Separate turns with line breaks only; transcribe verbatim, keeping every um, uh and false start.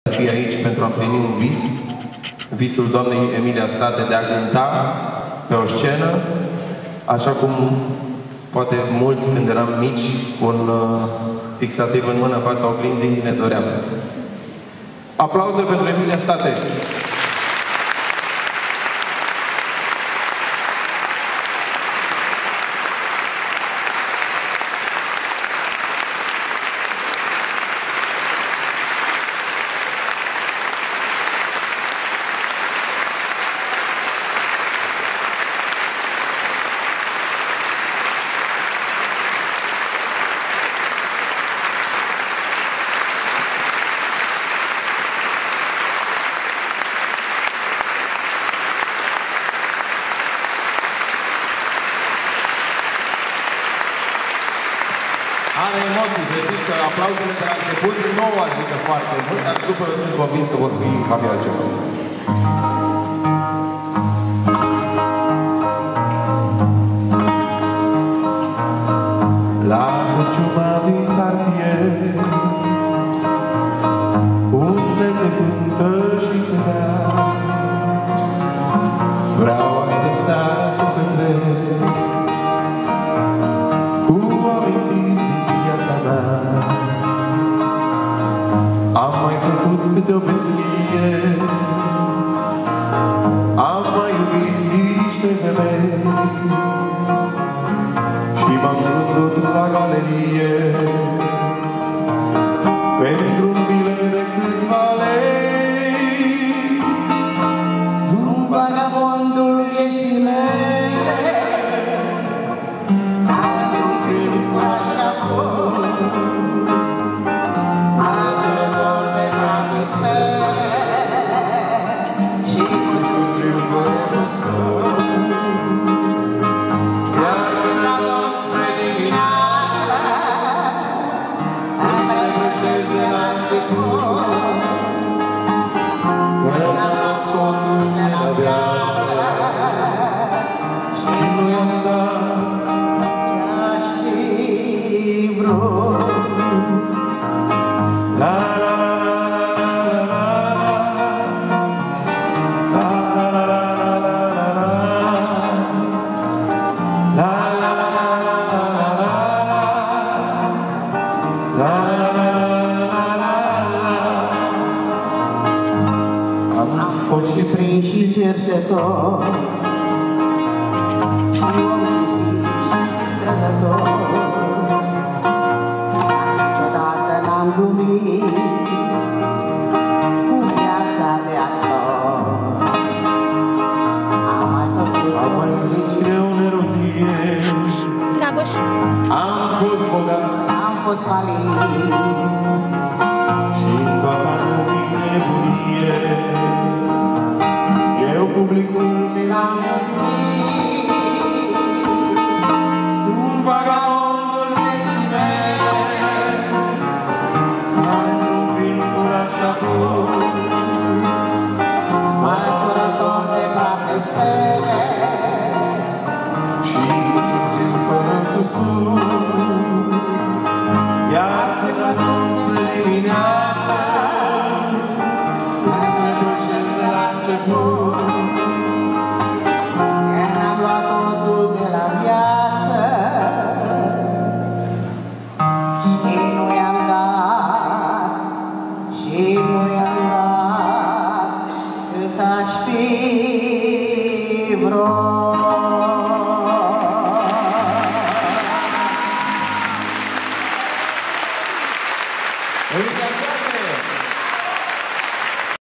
fi aici pentru a împlini un vis, visul doamnei Emilia State de a cânta pe o scenă, așa cum poate mulți când eram mici, cu un uh, fixativ în mână în fața oglinzii, ne doream. Aplauze pentru Emilia State!
Are emoții, să știți că aplauzele de la început nu o ajută foarte mult, dar după eu sunt convins că vor fi abia altceva.
La Crăciuma din cartier, unde se cântă și se bea, vreau astă seară să petrec cu amintiri din viața mea. Am mai făcut câte o beznie, am mai iubit niște femei și m-am vândut la galerie pentru un bilet de câțiva lei.
Sunt vagabondul vieții mele, într-un film cu așaport, alegător de dragoste și cu sufletul fără sol. Iar când adorm spre dimineață, îmi reproșez de la început că n-am luat totul de la viață și nu i-am dat ce-aș fi vrut.
La la la la la la la la la la.
Am fost și prins și cerșetor și om cinstit și trădător. Niciodată n-am glumit cu viața de actor. Am mai făcut
Am mai prins și de o nerozie,
Dragoș,
am fost bogat
am fost falit
și în toată lumii nebunie. Eu publicul mi l-am iubit. Sunt vagabondul vieții mele, într-un film cu așaport,
mărturător de toate stele
și cu suflet fără cusur. Iar când ajung spre dimineață, îmi reproșez de la început
că n-am luat totul de la viață și nu i-am dat, și nu i-am dat cât aș fi vrut.
Emilia State!